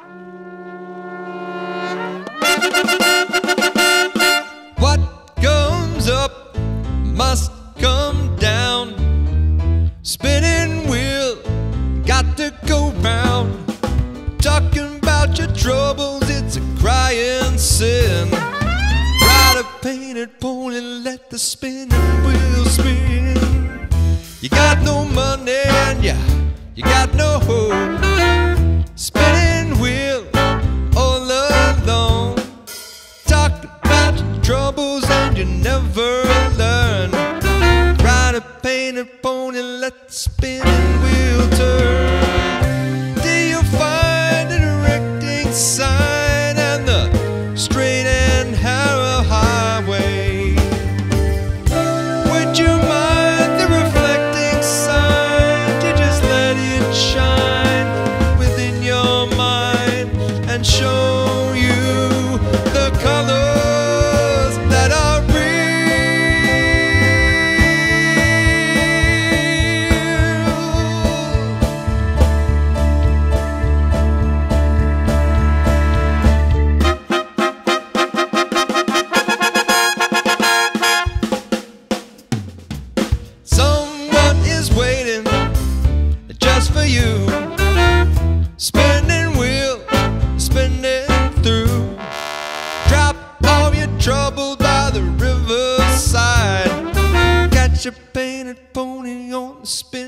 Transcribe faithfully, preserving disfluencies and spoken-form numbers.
What comes up must come down. Spinning wheel, got to go round. Talking about your troubles, it's a crying sin. Ride a painted pony, let the spinning wheel spin. You got no money and you, you got no hope. Spinning wheel all alone. Talk about your troubles and you never learn. Ride a painted pony, let the spinning wheel turn. Do you find a directing sign and the straight and narrow highway? Would you mind the reflecting sign? You just let it shine within your mind and show you the colors that are real. Someone is waiting just for you. Spinning wheel, spinning through. Drop all your trouble by the riverside. Catch a painted pony on the spin.